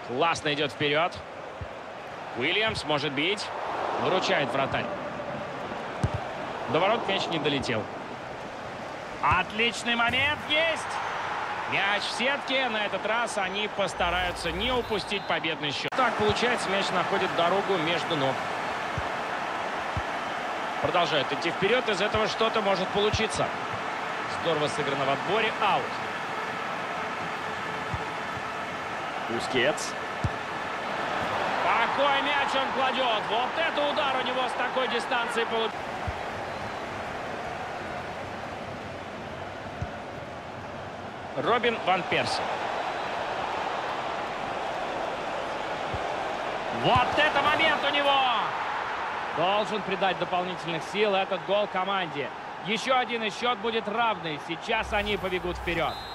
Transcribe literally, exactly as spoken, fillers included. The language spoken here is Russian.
Классно идет вперед. Уильямс может бить. Выручает вратарь. До ворот мяч не долетел. Отличный момент есть. Мяч в сетке. На этот раз они постараются не упустить победный счет. Так получается, мяч находит дорогу между ног. Продолжают идти вперед. Из этого что-то может получиться. Здорово сыграно в отборе. Аут. Бускетс. Какой мяч он кладет. Вот это удар у него с такой дистанции получился. Робин ван Перси. Вот это момент у него! Должен придать дополнительных сил этот гол команде. Еще один, и счет будет равный. Сейчас они побегут вперед.